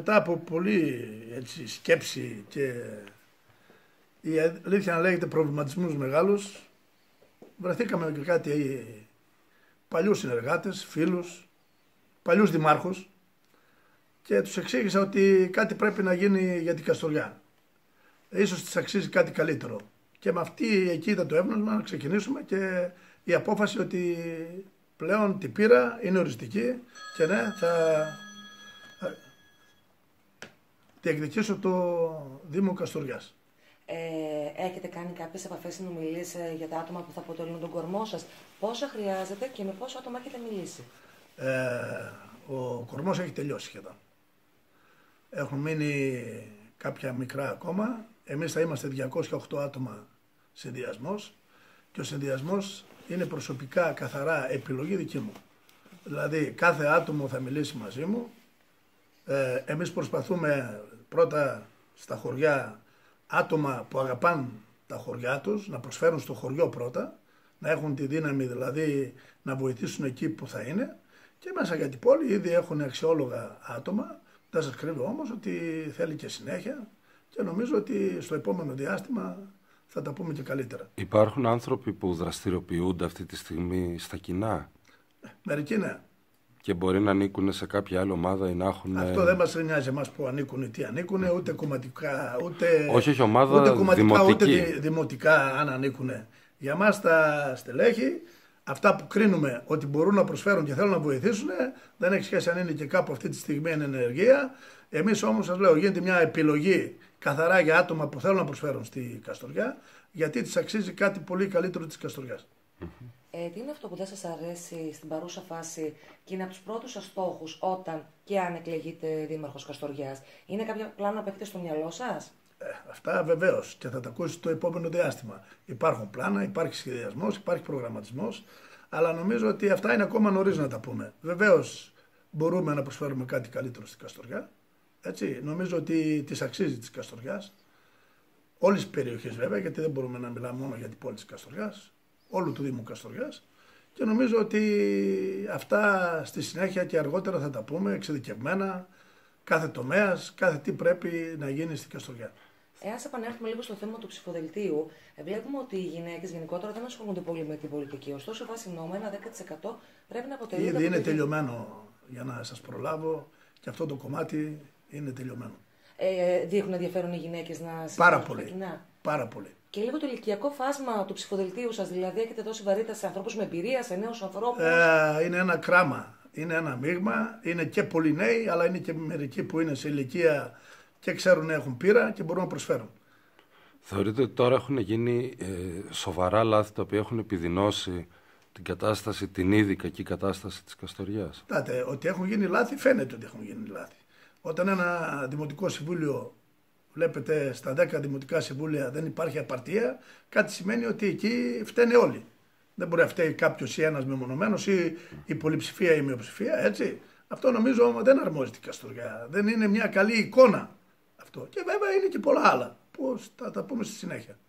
μετά από πολλή έτσι, σκέψη και η αλήθεια να λέγεται προβληματισμούς μεγάλους, βρεθήκαμε και κάτι παλιούς συνεργάτες, φίλους, παλιούς δημάρχους και τους εξήγησα ότι κάτι πρέπει να γίνει για την Καστοριά. Ίσως της αξίζει κάτι καλύτερο. Και με αυτή εκεί ήταν το έμπνευσμα να ξεκινήσουμε και η απόφαση ότι πλέον την πήρα, είναι οριστική και ναι, θα διεκδικήσω το Δήμο Καστοριάς. Έχετε κάνει κάποιες επαφές, συνομιλίες για τα άτομα που θα αποτελούν τον κορμό σας? Πόσα χρειάζεται και με πόσο άτομα έχετε μιλήσει? Ο κορμός έχει τελειώσει σχεδόν. Έχουν μείνει κάποια μικρά ακόμα. Εμείς θα είμαστε 208 άτομα συνδυασμός και ο συνδυασμός είναι προσωπικά καθαρά επιλογή δική μου. Δηλαδή κάθε άτομο θα μιλήσει μαζί μου. Εμείς προσπαθούμε πρώτα στα χωριά άτομα που αγαπάνε τα χωριά τους να προσφέρουν στο χωριό πρώτα, να έχουν τη δύναμη δηλαδή να βοηθήσουν εκεί που θα είναι, και μέσα για την πόλη ήδη έχουν αξιόλογα άτομα. Δεν σας κρύβω όμως ότι θέλει και συνέχεια και νομίζω ότι στο επόμενο διάστημα θα τα πούμε και καλύτερα. Υπάρχουν άνθρωποι που δραστηριοποιούνται αυτή τη στιγμή στα κοινά? Μερικοί ναι. Και μπορεί να ανήκουν σε κάποια άλλη ομάδα ή να έχουν... Αυτό δεν μας νοιάζει εμάς που ανήκουν ή τι ανήκουν, ούτε κομματικά, ούτε... Όχι ομάδα, ούτε κομματικά, δημοτική. Ούτε δημοτικά αν ανήκουν. Για μας τα στελέχη, αυτά που κρίνουμε ότι μπορούν να προσφέρουν και θέλουν να βοηθήσουν, δεν έχει σχέση αν είναι και κάπου αυτή τη στιγμή εν ενεργεία. Εμείς όμως, σας λέω, γίνεται μια επιλογή καθαρά για άτομα που θέλουν να προσφέρουν στη Καστοριά, γιατί της αξίζει κάτι πολύ καλύτερο της Καστοριάς. Τι είναι αυτό που δεν σας αρέσει στην παρούσα φάση και είναι από τους πρώτους σας στόχους όταν και αν εκλεγείτε δήμαρχος Καστοριάς? Είναι κάποια πλάνα που έχετε στο μυαλό σας? Αυτά βεβαίως και θα τα ακούσει το επόμενο διάστημα. Υπάρχουν πλάνα, υπάρχει σχεδιασμός, υπάρχει προγραμματισμός, αλλά νομίζω ότι αυτά είναι ακόμα νωρίς να τα πούμε. Βεβαίως μπορούμε να προσφέρουμε κάτι καλύτερο στην Καστοριά. Έτσι, νομίζω ότι της αξίζει της Καστοριάς. Όλες τις περιοχές βέβαια, γιατί δεν μπορούμε να μιλάμε μόνο για την πόλη της Καστοριάς, όλου του Δήμου Καστοριάς, και νομίζω ότι αυτά στη συνέχεια και αργότερα θα τα πούμε εξειδικευμένα, κάθε τομέας, κάθε τι πρέπει να γίνει στην Καστοριά. Ας επανέλθουμε λίγο στο θέμα του ψηφοδελτίου. Βλέπουμε ότι οι γυναίκες γενικότερα δεν ασχολούνται πολύ με την πολιτική. Ωστόσο, βάσει νόμου, ένα 10% πρέπει να αποτελεί. Ήδη είναι τελειωμένο, για να σας προλάβω, και αυτό το κομμάτι είναι τελειωμένο. Δείχνουν ενδιαφέρον οι γυναίκες να συμμετέχουν στα κοινά? Πάρα πολύ. Και λίγο το ηλικιακό φάσμα του ψηφοδελτίου σας, δηλαδή έχετε δώσει βαρύτητα σε ανθρώπους με εμπειρία, σε νέους ανθρώπους? Είναι ένα κράμα. Είναι ένα μείγμα. Είναι και πολλοί νέοι, αλλά είναι και μερικοί που είναι σε ηλικία και ξέρουν, έχουν πείρα και μπορούν να προσφέρουν. Θεωρείτε ότι τώρα έχουν γίνει σοβαρά λάθη τα οποία έχουν επιδεινώσει την κατάσταση, την ήδη κακή κατάσταση της Καστοριάς? Κοιτάτε, ότι έχουν γίνει λάθη, φαίνεται ότι έχουν γίνει λάθη. Όταν ένα δημοτικό συμβούλιο, βλέπετε στα 10 δημοτικά συμβούλια δεν υπάρχει απαρτία, κάτι σημαίνει ότι εκεί φταίνε όλοι. Δεν μπορεί να φταίει κάποιος ή ένας μεμονωμένος ή η πολυψηφία ή η μειοψηφία, έτσι. Αυτό νομίζω δεν αρμόζει την Καστοριά. Δεν είναι μια καλή εικόνα αυτό. Και βέβαια είναι και πολλά άλλα που θα τα πούμε στη συνέχεια.